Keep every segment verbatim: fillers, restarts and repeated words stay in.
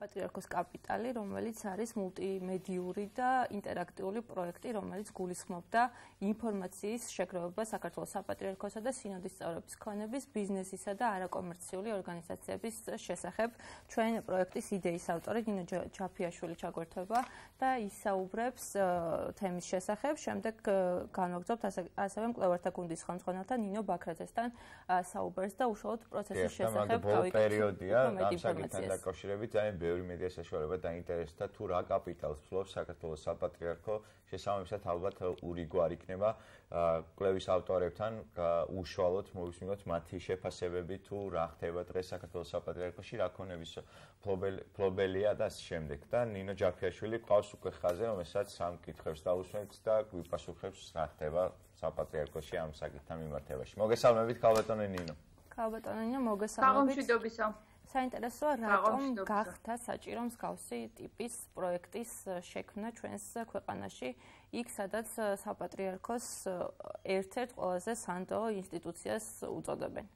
საპატრიარქოს კაპიტალი, რომელიც არის მულტიმედიური და ინტერაქტიული პროექტი, რომელიც გულისხმობდა ინფორმაციის შეგროვებას საქართველოს საპატრიარქოსა და სინოდის წევრების ქონების, ბიზნესისა და არაკომერციული ორგანიზაციების შესახებ. ჩვენ პროექტის იდეის ავტორი ნინო ჯაფიაშვილი ჩაგვერთვება და ისაუბრებს თემის შესახებ. შემდეგ განვაგრძობთ ასევე მკვლევართა გუნდის ხელმძღვანელთან ნინო ბაქრაძესთან საუბარს და უშუალოდ პროცესის შესახებ გავიკეთებთ. პერიოდია ამ საკითხთან დაკავშირებით ძალიან ბევრი მედია საშუალება დაინტერესდა თუ რა კაპიტალს ფლობს საქართველოს საპატრიარქო, შესაბამისად ალბათ ურიგო არ იქნება კვლევის ავტორებთან უშუალოდ მოვისმინოთ მათი შეფასებები თუ რა ხდება დღეს საქართველოს საპატრიარქოში, რა ქონების ფლობელია და ამ შემდეგ. და ნინო ჯაფიაშვილი ყავს უკვე ხაზზე, რომელსაც სამ კითხვებს დაუსვენთ და გვიპასუხებს რა ხდება საპატრიარქოში ამ საკითხთან მიმართებაში. მოგესალმებით ქალბატონო ნინო. ქალბატონო ნინო, მოგესალმებით. საინტერესოა, რატომ გახდა საჭირო მსგავსი ტიპის პროექტის შექმნა ჩვენს ქვეყანაში, იქ სადაც საპატრიარქოს ერთ-ერთ ყველაზე სანდო ინსტიტუციას უწოდებენ.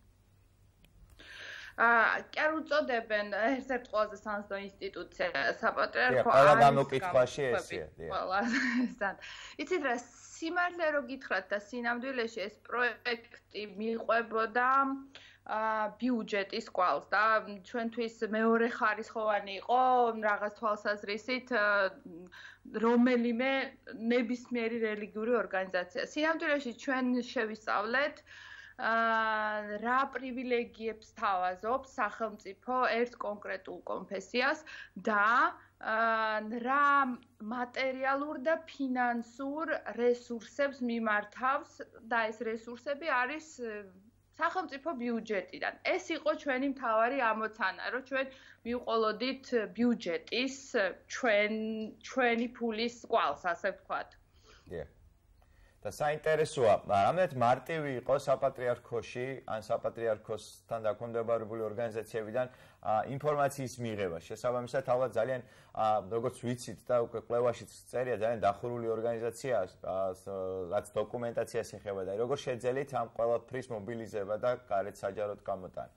კი არ უწოდებენ ერთ-ერთ ყველაზე სანდო ინსტიტუციას საპატრიარქო. ყველა გამოკითხვაში ესეა. ყველა. იცით რა, სიმართლე რო გითხრათ და სინამდვილეში ეს პროექტი მიყვებოდა ბიუჯეტის კვალს და ჩვენთვის მეორე ხარისხოვანი იყო რაღაც თვალსაზრისით რომელიმე ნებისმიერი რელიგიური ორგანიზაცია. სინამდვილეში ჩვენ შევისწავლეთ რა პრივილეგიებს თავაზობს სახელმწიფო ერთ კონკრეტულ კონფესიას და რა მატერიალურ და ფინანსურ რესურსებს მიმართავს და ეს რესურსები არის სახელმწიფო ბიუჯეტიდან. ეს იყო ჩვენი მთავარი ამოცანა, რომ ჩვენ მივყოლოდით ბიუჯეტის ჩვენ ჩვენი ფულის კვალს, ასე ვთქვათ. დიახ. და საინტერესოა, რამდენად მარტივი იყო საპატრიარქოში, ან საპატრიარქოსთან დაქვემდებარებული ორგანიზაციებიდან ინფორმაციის მიღება. შესაბამისად, ალბათ ძალიან როგორც ვიცით და უკვე კვლევაშიც წერია, ძალიან დახურული ორგანიზაციაა, რაც დოკუმენტაციას ეხება და როგორ შეძელით ამ ყველაფრის მობილიზება და გარეთ საჯაროდ გამოტანა.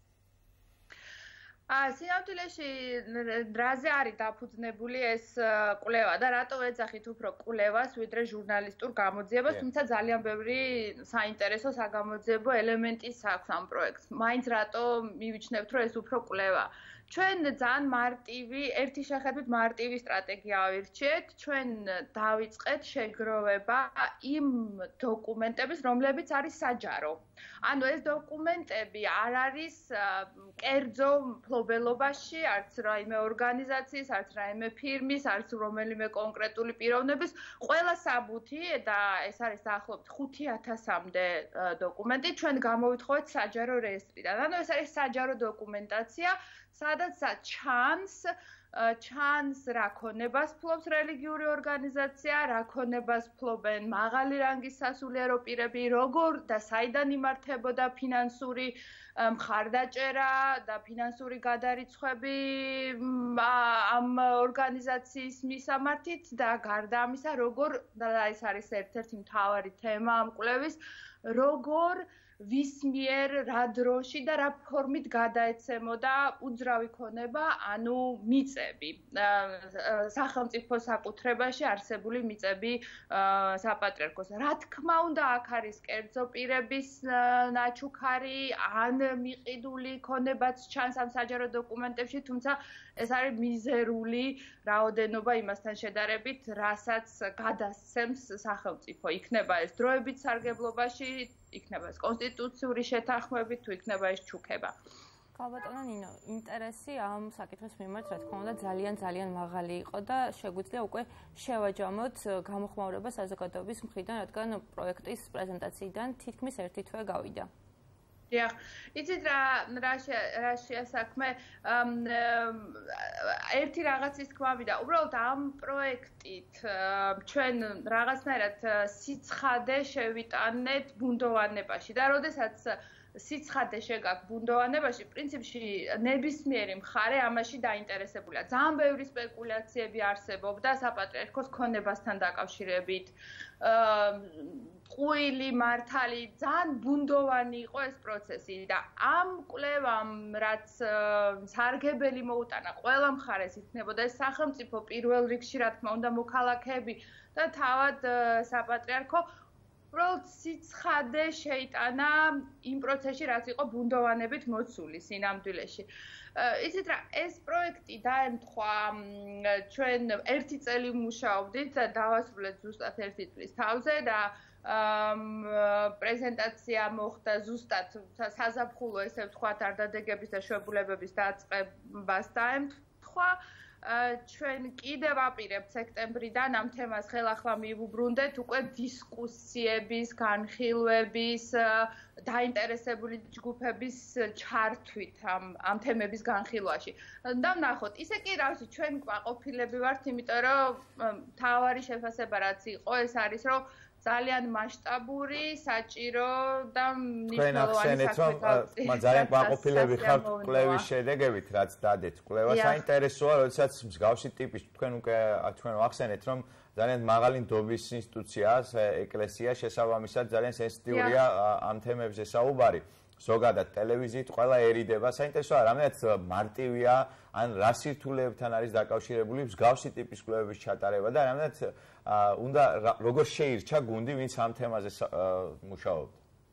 სინამდვილეში რაზე არის დაფუძნებული ეს კვლევა და რატო ეძახით უფრო კვლევას ვიდრე ჟურნალისტურ გამოძიებას, თუმცა ძალიან ბევრი საინტერესო საგამოძიებო ელემენტი აქვს ამ პროექტს. მაინც რატო მივიჩნევთ, რომ ეს უფრო კვლევა. ჩვენ ძალიან მარტივი, ერთი შეხედვით მარტივი სტრატეგია ავირჩიეთ, ჩვენ დავიწყეთ შეგროვება იმ დოკუმენტების, რომლებიც არის საჯარო. ანუ ეს დოკუმენტები არ არის კერძო მფლობელობაში, არც რაიმე ორგანიზაციის, არც რაიმე ფირმის, არც რომელიმე კონკრეტული პიროვნების, ყველა საბუთი და ეს არის დაახლოებით ხუთი ათასამდე დოკუმენტი ჩვენ გამოვითხოვეთ საჯარო რეესტრიდან. ანუ ეს არის საჯარო დოკუმენტაცია, სადაც ჩანს ჩანს რა ქონებას ფლობს რელიგიური ორგანიზაცია, რა ქონებას ფლობენ მაღალი რანგის სასულიერო პირები, როგორ და საიდან იმართებოდა ფინანსური მხარდაჭერა და ფინანსური გადარიცხვები ამ ორგანიზაციის მისამართით და გარდა ამისა, როგორ და ეს არის ერთ-ერთი მთავარი თემა ამ კვლევის, როგორ ვის მიერ რა დროში და რა ფორმით გადაეცემოდა უძრავი ქონება, ანუ მიწები. სახელმწიფო საკუთრებაში არსებული მიწები საპატრიარქოს. რა თქმა უნდა, აქ არის კერძო პირების ნაჩუქარი, ან მიყიდული ქონებაც ჩანს ამ საჯარო დოკუმენტებში, თუმცა ეს არის მიზერული რაოდენობა იმასთან შედარებით, რასაც გადასცემს სახელმწიფო. იქნება ეს დროებით სარგებლობაში, იქნება ეს კონსტიტუციური შეთანხმებით, თუ იქნება ეს ჩუქება. ქალბატონო ნინო, ინტერესი ამ საკითხის მიმართ, რა თქმა უნდა, ძალიან ძალიან მაღალი იყო და შეგვიძლია უკვე შევაჯამოთ გამოხმაურება საზოგადოების მხრიდან, რადგან პროექტის პრეზენტაციიდან თითქმის ერთი თვე გავიდა. დიახ, იცით რა რა შეასაქმე ერთი რაღაცის თქმა მივიდა. უბრალოდ ამ პროექტით ჩვენ რაღაცნაირად სიცხადე შევიტანეთ ბუნდოვანებაში და როდესაც სიცხადე შეგაქვს ბუნდოვანებაში, პრინციპში ნებისმიერი მხარე ამაში დაინტერესებულია. ძალიან ბევრი სპეკულაციები არსებობდა საპატრიარქოს ქონებასთან დაკავშირებით. ყუილი მართალი ძალიან ბუნდოვანი იყო ეს პროცესი და ამ კვლევამ რაც სარგებელი მოუტანა ყველა მხარეს იქნებოდა ეს სახელმწიფო პირველ რიგში რა თქმა უნდა მოქალაქეები და თავად საპატრიარქო უბრალოდ სიცხადე შეიტანა იმ პროცესში რაც იყო ბუნდოვანებით მოცული სინამდვილეში. იცით რა ეს პროექტი დაემთხვა ჩვენ ერთი წელი ვმუშაობდით და დავასრულეთ ზუსტად ერთი წლის თავზე და პრეზენტაცია მოხდა ზუსტად საზაფხულო ესე ვთქვათ არდადეგების და შვებულებების დაწყებას დაემთხვა. ჩვენ კიდევ ვაპირებთ სექტემბრიდან ამ თემას ხელახლა მივუბრუნდეთ უკვე დისკუსიების, განხილვების, დაინტერესებული ჯგუფების ჩართვით ამ ამ თემების განხილვაში. და ვნახოთ, ისე კი რა ვიცი, ჩვენ კმაყოფილები ვართ, იმიტომ რომ მთავარი შეფასება რაც იყო, ეს არის რომ ძალიან მასშტაბური, საჭირო და მნიშვნელოვანი საქმე. მაგრამ ძალიან კმაყოფილები ხართ კვლევის შედეგებით, რაც დადეთ. კვლევა საინტერესოა, როდესაც მსგავსი ტიპის თქვენ უკვე თქვენ ვახსენეთ, რომ ძალიან მაღალი ნდობის ინსტიტუციაა ეკლესია, შესაბამისად ძალიან სენსიტიურია ამ თემებზე საუბარი. ზოგადად ტელევიზიით ყველაერიდება. საინტერესოა, რამდენად მარტივია ან რა სირთულეებთან არის დაკავშირებული მსგავსი ტიპის კვლევების ჩატარება და რამდენად უნდა როგორ შეირჩა გუნდი, ვინც ამ თემაზე მუშაობდა.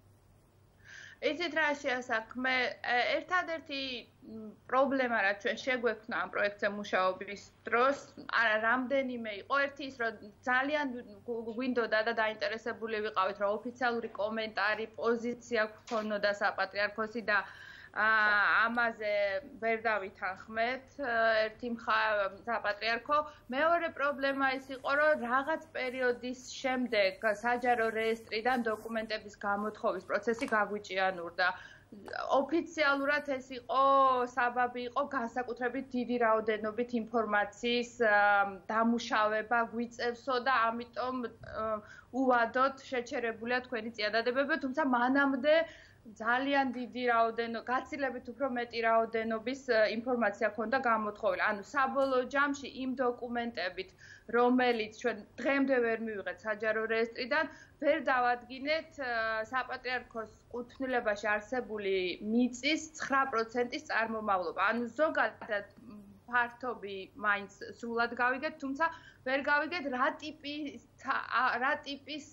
იცით რა შეასაქმე, ერთადერთი პრობლემა რაც ჩვენ შეგვექმნა ამ პროექტზე მუშაობის დროს, არა რამდენიმე იყო, ერთი ის რომ ძალიან გვინდოდა და დაინტერესებული ვიყავით, რომ ოფიციალური კომენტარი, პოზიცია გქონოდა საპატრიარქოსი და ამაზე ვერ დავითანხმეთ ერთი საპატრიარქო. მეორე პრობლემა ის იყო, რომ რაღაც პერიოდის შემდეგ საჯარო რეესტრიდან დოკუმენტების გამოთხოვის პროცესი გაგვიჭიანურდა. ოფიციალურად ეს იყო საბაბი იყო განსაკუთრებით დიდი რაოდენობით ინფორმაციის დამუშავება გვიწევსო და ამიტომ უვადოდ შეჩერებულია თქვენი წიადადებები, თუმცა მანამდე ძალიან დიდი რაოდენობა, გაცილებით უფრო მეტი რაოდენობის ინფორმაცია ქონდა გამოთხოვილი. ანუ საბოლოო ჯამში იმ დოკუმენტებით, რომელიც ჩვენ დღემდე ვერ მივიღეთ საჯარო რეესტრიდან, ვერ დავადგინეთ საპატრიარქოს კუთვნილებაში არსებული მიწის ცხრა პროცენტის წარმომავლობა. ანუ ზოგადად ფართობი მაინც სრულად გავიგეთ, თუმცა ვერ გავიგეთ რა ტიპის რა ტიპის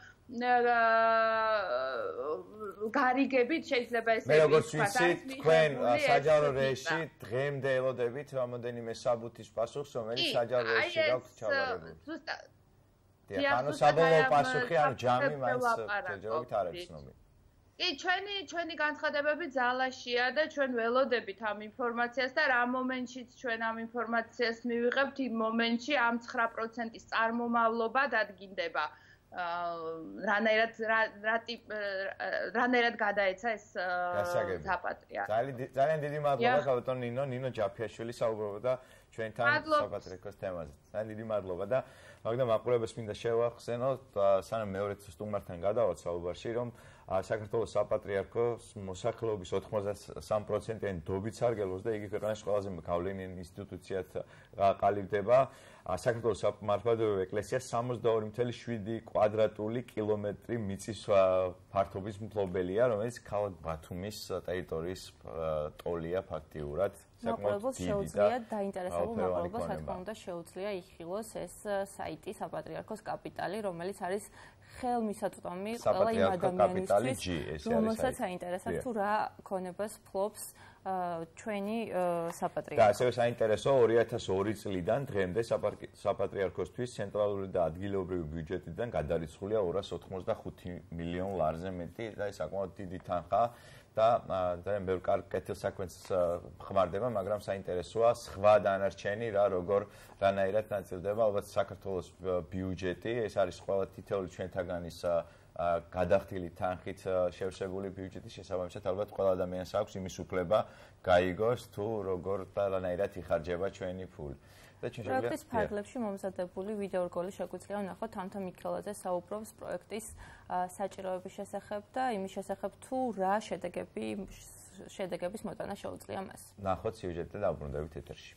გარიგებით შეიძლება ესე მე როგორც ვიცით, თქვენ საჯარო რეესტრში დღემდე ელოდებით რამოდენიმე საბუთის პასუხს, რომელიც საჯარო რეესტრში გაქვთ ჩავარებული. ზუსტად. ანუ საბოლოო პასუხი, ანუ ჯამი მაინც ჯერჯერობით არ არის ცნობილი. კი, ჩვენი ჩვენი განცხადებები ძალაშია და ჩვენ ველოდებით ამ ინფორმაციას და რა მომენტშიც ჩვენ ამ ინფორმაციას მივიღებთ, იმ მომენტში ამ ცხრა პროცენტის წარმომავლობა დადგინდება. რანაირად რა ტიპ რანაირად გადაეცა ეს საპატრიარქო. ძალიან დიდი მადლობა ბატონ ნინო, ნინო ჯაფიაშვილი საუბრობდა ჩვენთან საპატრიარქოს თემაზე. ძალიან დიდი მადლობა და მაგრამ მაყურებელს მინდა შევახსენოთ, სანამ მეორე სტუმართან გადავალთ საუბარში, რომ საქართველოს საპატრიარქოს მოსახლეობის ოთხმოცდასამი პროცენტიანი ნდობით სარგებლობს და იგი ქვეყანაში ყველაზე გავლენიანი ინსტიტუციად ყალიბდება. საქართველოს სამართლმადიდებლური ეკლესია სამოცდაორი კoma შვიდი კვადრატული კილომეტრი მიწის ფართობის მფლობელია, რომელიც ქალაქ ბათუმის ტერიტორიის ტოლია ფაქტიურად. მაყურებელს შეუძლია დაინტერესებულ მაყურებელს რა თქმა უნდა შეუძლია იხილოს ეს საიტი საპატრიარქოს კაპიტალი, რომელიც არის ხელმისაწვდომი ყველა იმ ადამიანისთვის, რომელსაც აინტერესებს თუ რა ქონებას ფლობს ჩვენი საპატრიარქო. და ასევე საინტერესო ორი ათას ორი წლიდან დღემდე საპატრიარქოსთვის ცენტრალური და ადგილობრივი ბიუჯეტიდან გადარიცხულია ორას ოთხმოცდახუთი მილიონი ლარზე მეტი და ეს საკმაოდ დიდი თანხაა და ძალიან ბევრ კეთილ საქმეს ხმარდება, მაგრამ საინტერესოა სხვა დანარჩენი რა როგორ რანაირად ნაწილდება ალბათ საქართველოს ბიუჯეტი, ეს არის ყველა თითოეული ჩვენთაგანის გადახდილი თანხით შევსებული ბიუჯეტის შესაბამისად ალბათ ყველა ადამიანს აქვს იმის უფლება გაიგოს თუ როგორ დანაირად იხარჯება ჩვენი ფული. პროექტის ფარგლებში მომზადებული ვიდეო რგოლი შეგვიძლია ვნახოთ თამთა მიქელაძე საუბრობს პროექტის საჭიროების შესახებ და იმის შესახებ თუ რა შედეგები შედეგების მოტანა შეუძლია მას. ნახოთ სიუჟეტი და დაუბრუნდებით ეთერში.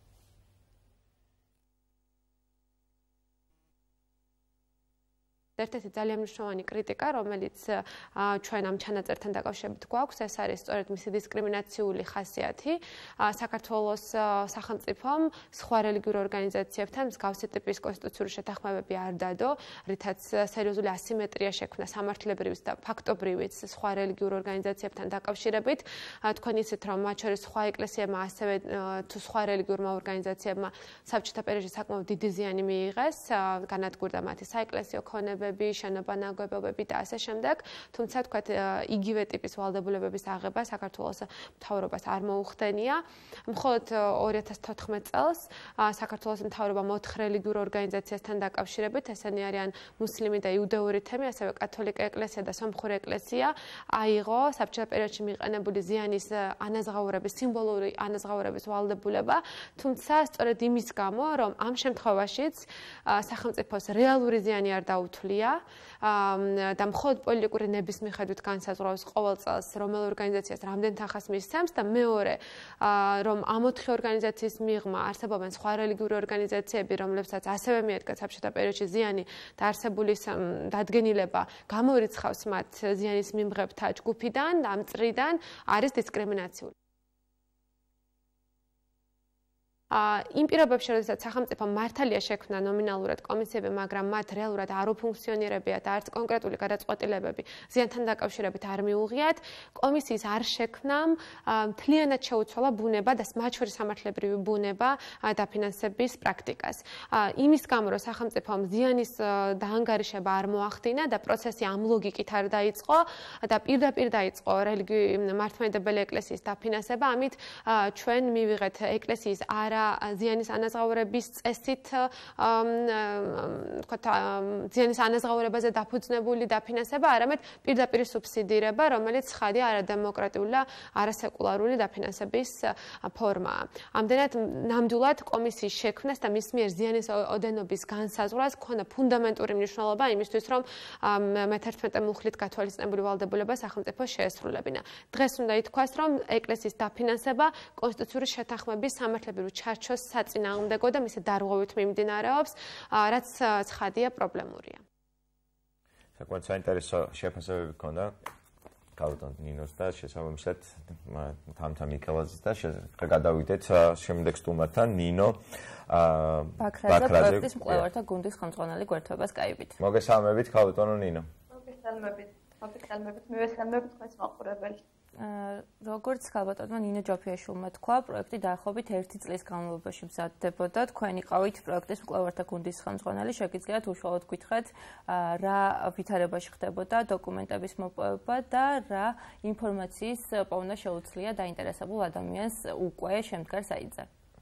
ერთ-ერთი ძალიან მნიშვნელოვანი კრიტიკა, რომელიც ჩვენ ამ ჩანაწერთან დაკავშირებით გვაქვს, ეს არის სწორედ მისი დისკრიმინაციული ხასიათი. საქართველოს სახელმწიფომ სხვა რელიგიურ ორგანიზაციებთან მსგავსი ტიპის კონსტიტუციური შეთანხმებები არ დადო, რითაც სერიოზული ასიმეტრია შექმნა სამართლებრივიც და ფაქტობრივიც სხვა რელიგიურ ორგანიზაციებთან დაკავშირებით. თქვენ იცით, რომ მათ შორის სხვა ეკლესიებმა, ასევე თუ სხვა რელიგიურმა ორგანიზაციებმა საბჭოთა პერიოდში საკმაოდ დიდი ზიანი მიიღეს, განადგურდა მათი საეკლესიო ქონები, შენობა ნაგებობები და ასე შემდეგ, თუმცა თქვათ იგივე ტიპის ვალდებულებების აღება საქართველოს მთავრობას არ მოუხდენია. მხოლოდ ორი ათას თოთხმეტ წელს საქართველოს მთავრობამ ოთხ რელიგიურ ორგანიზაციასთან დაკავშირებით, ესენი არიან მუსლიმი და იუდეური თემი, ასევე კათოლიკე ეკლესია და სომხური ეკლესია, აიღო საბჭოთა პერიოდში მიყენებული ზიანის ანაზღაურების, სიმბოლური ანაზღაურების ვალდებულება, თუმცა სწორედ იმის გამო, რომ ამ შემთხვევაშიც სახელმწიფოს რეალური ზიანი არ დაუთვლია და მხოლოდ პოლიტიკური ნების მიხედვით განსაზღვრავს ყოველ წელს რომელ ორგანიზაციას რამდენ თანხას მისცემს და მეორე რომ ამ ოთხი ორგანიზაციის მიღმა არსებობენ სხვა რელიგიური ორგანიზაციები, რომლებსაც ასევე მიადგათ საბჭოთა პერიოდში ზიანი და არსებული დადგენილება გამორიცხავს მათ ზიანის მიმღებთა ჯგუფიდან, ამ წრიდან არის დისკრიმინაციული. იმ პირობებში, როდესაც სახელმწიფო მართალია შექმნა ნომინალურად კომისიები, მაგრამ მათ რეალურად არ უფუნქციონირებია და არც კონკრეტული გადაწყვეტილებები ზიანთან დაკავშირებით არ მიუღიათ, კომისიის არ შექმნამ მთლიანად შეუცვალა ბუნება და მათ შორის სამართლებრივი ბუნება დაფინანსების პრაქტიკას. იმის გამო, რომ სახელმწიფომ ზიანის დაანგარიშება არ მოახდინა და პროცესი ამ ლოგიკით არ დაიწყო და პირდაპირ დაიწყო რელიგიური მართლმადიდებელი ეკლესიის დაფინანსება, ამით ჩვენ მივიღეთ ეკლესიის არა ზიანის ანაზღაურების წესით ვთქვათ ზიანის ანაზღაურებაზე დაფუძნებული დაფინანსება, არამედ პირდაპირ სუბსიდირება, რომელიც ხადია არადემოკრატიული და არასეკულარული დაფინანსების ფორმაა. ამდენად ნამდვილად კომისიის შექმნას და მის მიერ ზიანის ოდენობის განსაზღვრას ჰქონდა ფუნდამენტური მნიშვნელობა იმისთვის, რომ მეთერთმეტე მუხლით გათვალისწინებული ვალდებულება სახელმწიფოს შეესრულებინა. დღეს უნდა ითქვას, რომ ეკლესიის დაფინანსება კონსტიტუციური შეთანხმების სამართლებრივი ჩარჩოს საწინააღმდეგო და მისი დარღვევით მიმდინარეობს, რაც ცხადია პრობლემურია. საკმაოდ საინტერესო შეფასებები ჰქონდა კალვიტონ ნინოს და შესაბამისად თამთა მიქელაძის და გადავიდეთ შემდეგ სტუმართან ნინო ბაქრაძე პროექტის მკვლევართა გუნდის ხელმძღვანელი გვერდთვებას გაივით. მოგესალმებით კალვიტონო ნინო. მოგესალმებით. მოგესალმებით. მივესალმებით თქვენს მაყურებელს. როგორც კალვიტონმა ნინო ჯოფიაშვილმა თქვა, პროექტი დაახლოებით ერთი წლის განმავლობაში მზადდებოდა. თქვენ იყავით პროექტის მკვლევართა გუნდის ხელმძღვანელი, შეგიძლიათ უშუალოდ გითხრათ, რა ვითარებაში ხდებოდა დოკუმენტების მოპოვება და რა ინფორმაციის პოვნა შეუძლია დაინტერესებულ ადამიანს უკვე შემდგარ საიტზე.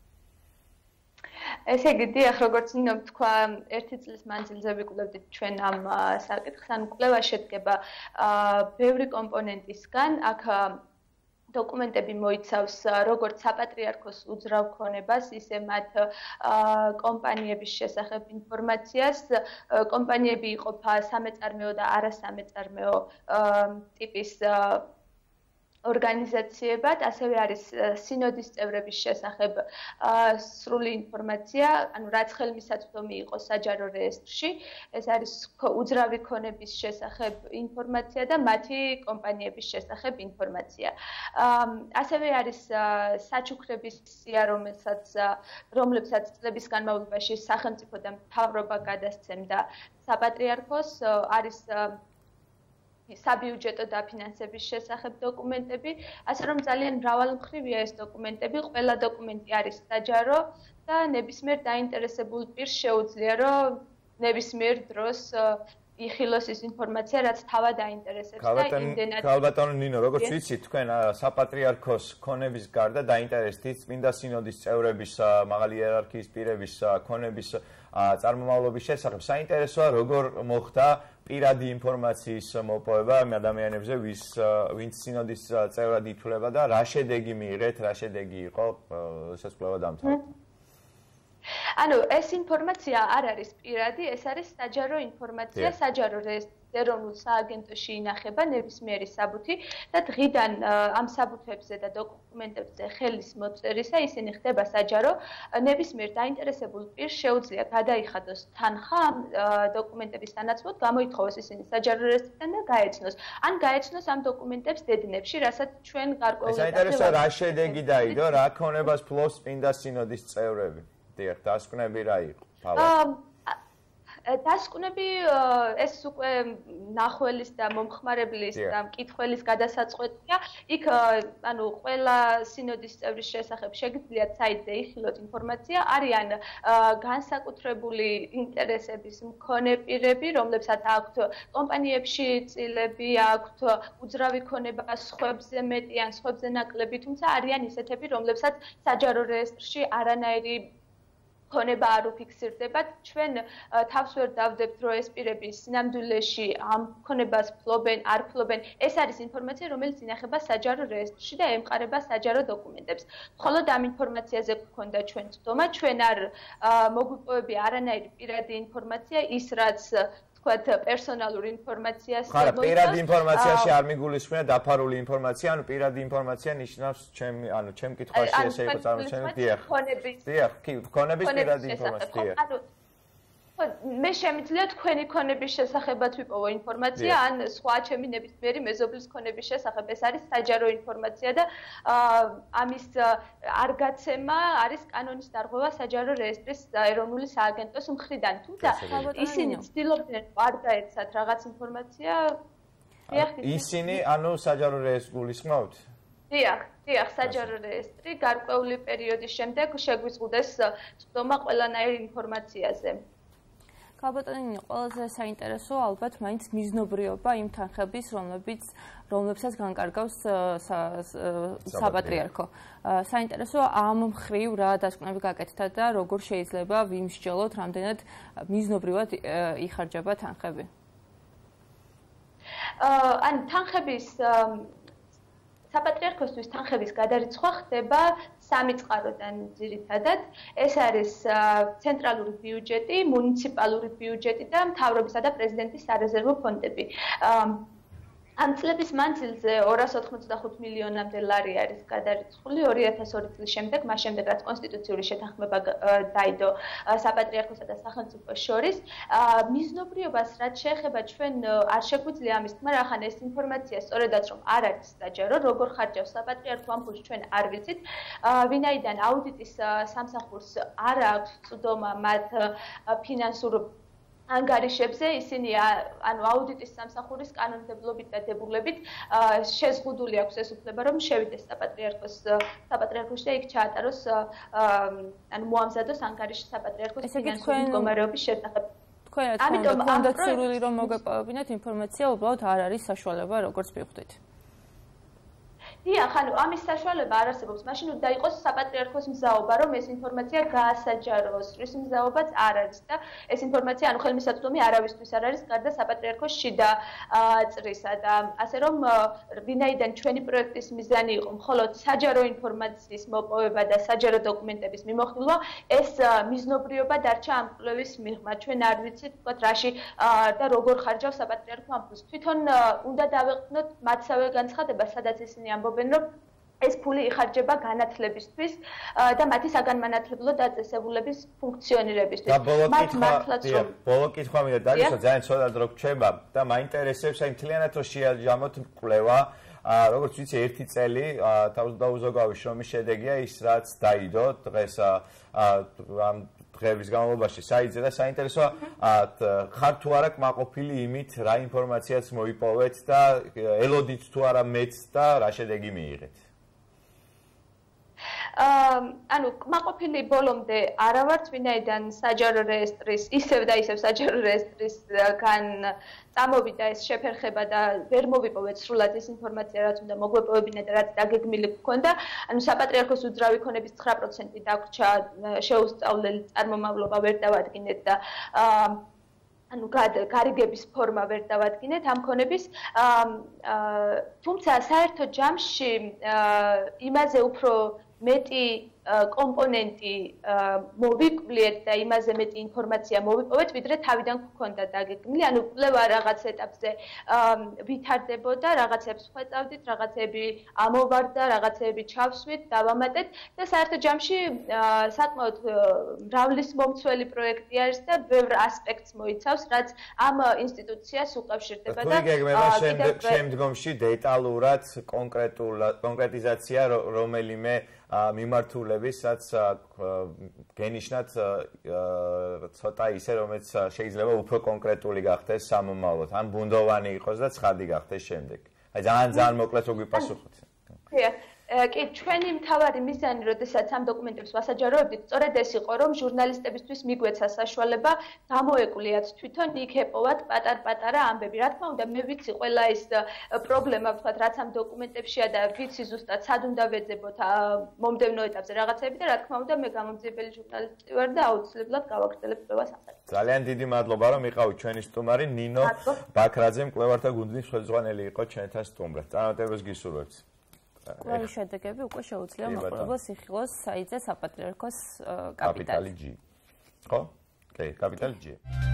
ესე იგი, დიახ, როგორც ნინო თქვა, ერთი წლის მანძილზე ვიკვლევდით ჩვენ ამ საკითხს, ან კვლევა შედგება ბევრი კომპონენტისგან. აქ დოკუმენტები მოიცავს როგორც საპატრიარქოს უძრავ ქონებას, ისე მათ კომპანიების შესახებ ინფორმაციას. კომპანიები იყოფა სამეწარმეო და არასამეწარმეო ტიპის ორგანიზაციებად, ასევე არის სინოდის წევრების შესახებ სრული ინფორმაცია, ანუ რაც ხელმისაწვდომი იყო საჯარო რეესტრში, ეს არის უძრავი ქონების შესახებ ინფორმაცია და მათი კომპანიების შესახებ ინფორმაცია. ასევე არის საჩუქრების სია, რომელსაც რომლებსაც წლების განმავლობაში სახელმწიფო და მთავრობა გადასცემდა საპატრიარქოს, არის საბიუჯეტო დაფინანსების შესახებ დოკუმენტები, ასე რომ ძალიან მრავალმხრივია ეს დოკუმენტები, ყველა დოკუმენტი არის საჯარო და ნებისმიერ დაინტერესებულ პირს შეუძლია, რომ ნებისმიერ დროს იხილოს ის ინფორმაცია, რაც თავად აინტერესებს და იმდენად. კალვიტონო ნინო, როგორც ვიცით, თქვენ საპატრიარქოს ქონების გარდა დაინტერესდით წმინდა სინოდის წევრების, მაღალი იერარქიის პირების ქონების წარმომავლობის შესახებ. საინტერესოა, როგორ მოხდა პირადი ინფორმაციის მოპოვება ამ ადამიანებზე, ვის ვინც სინოდის წევრად ითვლება და რა შედეგი მიიღეთ, რა შედეგი იყო, როდესაც კვლევა დამთავრდა. ანუ ეს ინფორმაცია არ არის პირადი, ეს არის საჯარო ინფორმაცია, საჯარო რეესტრის ეროვნულ სააგენტოში ინახება ნებისმიერი საბუთი და დღიდან ამ საბუთებზე და დოკუმენტებზე ხელის მოწერისა ისინი ხდება საჯარო, ნებისმიერ დაინტერესებულ პირს შეუძლია გადაიხადოს თანხა ამ დოკუმენტების სანაცვლოდ, გამოითხოვოს ისინი საჯარო რეესტრიდან და გაეცნოს. ან გაეცნოს ამ დოკუმენტებს დედნებში, რასაც ჩვენ გარკვეული საინტერესო რა შედეგი დაიდო, რა ქონებას ფლობს წმინდა სინოდის წევრები. დიახ, დასკვნები რა იყო? დასკვნები ეს უკვე ნახველის და მომხმარებლის და მკითხველის გადასაწყვეტია. იქ ანუ ყველა სინოდის წევრის შესახებ შეგიძლიათ საიტზე იხილოთ ინფორმაცია. არიან განსაკუთრებული ინტერესების მქონე პირები, რომლებსაც აქვთ კომპანიებში წილები, აქვთ უძრავი ქონება სხვებზე მეტი ან სხვებზე ნაკლები, თუმცა არიან ისეთები, რომლებსაც საჯარო რეესტრში არანაირი ქონება არ უფიქსირდებათ. ჩვენ თავს ვერ დავდებთ, რომ ეს პირები სინამდვილეში ამ ქონებას ფლობენ, არ ფლობენ. ეს არის ინფორმაცია, რომელიც ინახება საჯარო რეესტრში და ემყარება საჯარო დოკუმენტებს. მხოლოდ ამ ინფორმაციაზე გვქონდა ჩვენ ცდომა, ჩვენ არ მოგვიპოვებია არანაირი პირადი ინფორმაცია, ის რაც ვთქვათ, პერსონალური ინფორმაციას ხარა, პირადი ინფორმაციაში არ მიგულისხმება დაფარული ინფორმაცია, ანუ პირადი ინფორმაცია ნიშნავს ჩემი, ანუ ჩემ კითხვაში ესე იყო წარმოჩენილი, დიახ. დიახ, კი, ქონების პირადი ინფორმაცია. მე შემიძლია თქვენი ქონების შესახებაც ვიპოვო ინფორმაცია, ან სხვა ჩემი ნებისმიერი მეზობლის ქონების შესახებ. ეს არის საჯარო ინფორმაცია და ამის არ გაცემა არის კანონის დარღვევა საჯარო რეესტრის ეროვნული სააგენტოს მხრიდან. თუმცა ისინი ცდილობდნენ არ გაეცათ რაღაც ინფორმაცია. ისინი, ანუ საჯარო რეესტრს გულისხმობთ? დიახ, დიახ, საჯარო რეესტრი გარკვეული პერიოდის შემდეგ შეგვიზღუდეს ცდომა ყველანაირ ინფორმაციაზე. ქალბატონინი, ყველაზე საინტერესოა ალბათ მაინც მიზნობრიობა იმ თანხების, რომლებიც რომლებსაც განკარგავს საპატრიარქო. საინტერესოა ამ მხრივ რა დასკვნები გაკეთდა და როგორ შეიძლება ვიმსჯელოთ, რამდენად მიზნობრივად იხარჯება თანხები. ან თანხების საპატრიარქოსთვის თანხების გადარიცხვა ხდება სამი წყაროდან ძირითადად. ეს არის ცენტრალური ბიუჯეტი, მუნიციპალური ბიუჯეტი და მთავრობისა და პრეზიდენტის სარეზერვო ფონდები. ამ წლების მანძილზე ორას ოთხმოცდახუთ მილიონამდე ლარი არის გადარიცხული ორი ათას ორი წლის შემდეგ, მას შემდეგ რაც კონსტიტუციური შეთანხმება დაიდო საპატრიარქოსა და სახელმწიფოს შორის. მიზნობრიობას რაც შეეხება ჩვენ არ შეგვიძლია ამის თქმა, რახან ეს ინფორმაცია სწორედაც რომ არ არის საჯარო, როგორ ხარჯავს საპატრიარქო ამ ფულს ჩვენ არ ვიცით. ვინაიდან აუდიტის სამსახურს არ აქვს წვდომა მათ ფინანსურ ანგარიშებზე, ისინი ანუ აუდიტის სამსახურის კანონმდებლობით და დებულებით შეზღუდული აქვს ეს უფლება, რომ შევიდეს საპატრიარქოს საპატრიარქოში და იქ ჩაატაროს ანუ მოამზადოს ანგარიში საპატრიარქოს ფინანსური მდგომარეობის შესახებ. თქვენ რა თქმა უნდა, გქონდათ სურვილი რომ მოგეპოვებინათ ინფორმაცია, უბრალოდ არ არის საშუალება, როგორც ვიხვდით. დიახ, ანუ ამის საშუალება არ არსებობს. მაშინ უნდა იყოს საპატრიარქოს მზაობა, რომ ეს ინფორმაცია გაასაჯაროს. ის მზაობაც არ არის და ეს ინფორმაცია, ანუ ხელმისაწვდომი არავისთვის არ არის, გარდა საპატრიარქოს შიდა წრისა და ასე რომ ვინაიდან ჩვენი პროექტის მიზანი იყო მხოლოდ საჯარო ინფორმაციის მოპოვება და საჯარო დოკუმენტების მიმოხილვა, ეს მიზნობრიობა დარჩა ამ კვლევის მიღმა. ჩვენ არ ვიცით, ვთქვათ, რაში და როგორ ხარჯავს საპატრიარქო ამ ფულს. თვითონ უნდა დავეყვნოთ მათსავე განცხადება, სადაც ისინი ამბობენ, რომ ეს ფული იხარჯება განათლებისთვის და მათი საგანმანათლებლო დაწესებულების ფუნქციონირებისთვის. მათ მართლაც რომ ბოლო კითხვა მინდა დაგისვა, ძალიან ცოტა დრო გრჩება და მაინტერესებს, აი მთლიანად რო შეაჯამოთ კვლევა, როგორც ვიცი, ერთი წელი დაუზოგავი შრომის შედეგია ის, რაც დაიდო დღეს ამ დღეების განმავლობაში საიტზე და საინტერესოა ხარ თუ არა კმაყოფილი იმით, რა ინფორმაციაც მოიპოვეთ და ელოდით თუ არა მეც და რა შედეგი მიიღეთ. ანუ კმაყოფილი ბოლომდე არა ვართ, ვინაიდან საჯარო რეესტრის ისევ და ისევ საჯარო რეესტრისგან წამოვიდა ეს შეფერხება და ვერ მოვიპოვეთ სრულად ეს ინფორმაცია, რაც უნდა მოგვეპოვებინა და რაც დაგეგმილი გქონდა. ანუ საპატრიარქოს უძრავი ქონების ცხრა პროცენტი დაგვრჩა, შეუსწავლელი წარმომავლობა ვერ დავადგინეთ და ანუ გარიგების ფორმა ვერ დავადგინეთ ამ ქონების თუმცა საერთო ჯამში იმაზე უფრო მეტი კომპონენტი მოვიკვლიეთ და იმაზე მეტი ინფორმაცია მოვიპოვეთ, ვიდრე თავიდან გქონდა დაგეგმილი, ანუ კვლევა რაღაც ეტაპზე ვითარდებოდა, რაღაცებს ხვეწავდით, რაღაცები ამოვარდა, რაღაცები ჩავსვით, დავამატეთ და საერთო ჯამში საკმაოდ მრავლის მომცველი პროექტი არის და ბევრ ასპექტს მოიცავს, რაც ამ ინსტიტუციას უკავშირდება და გეგმება შემდგომში დეტალურად კონკრეტიზაცია რომელიმე მიმართულებისაც გენიშნათ ცოტა ისე რომელიც შეიძლება უფრო კონკრეტული გახდეს სამომავლოდ ან ბუნდოვანი იყოს და ცხადი გახდეს შემდეგ. აი ძალიან ძალიან მოკლედ ვიπასუხოთ. კი, ჩვენი მთავარი მიზანი, როდესაც ამ დოკუმენტებს ვასაჯაროებდით, სწორედ ეს იყო, რომ ჟურნალისტებისთვის მიგვეცა საშუალება გამოეკვლიათ თვითონ იქ ეპოვათ პატარ-პატარა ამბები. რა თქმა უნდა, მე ვიცი ყველა ის პრობლემა, ვთქვათ, რაც ამ დოკუმენტებშია და ვიცი ზუსტად სად უნდა ვეძებოთ მომდევნო ეტაპზე რაღაცები და რა თქმა უნდა, მე გამომძიებელი ჟურნალისტი ვარ და აუცილებლად გავაგრძელებ კვლევას ამ საკითხზე. ძალიან დიდი მადლობა, რომ იყავით ჩვენი სტუმარი ნინო ბაქრაძე, მკვლევართა გუნდის ხელმძღვანელი იყო ჩვენთან სტუმრად. წარმატებას გისურვებთ. კვლევის შედეგები უკვე შეუძლია მაყურებელს იხილოს საიტზე საპატრიარქოს კაპიტალი. კაპიტალი G. ხო? კი, კაპიტალი G.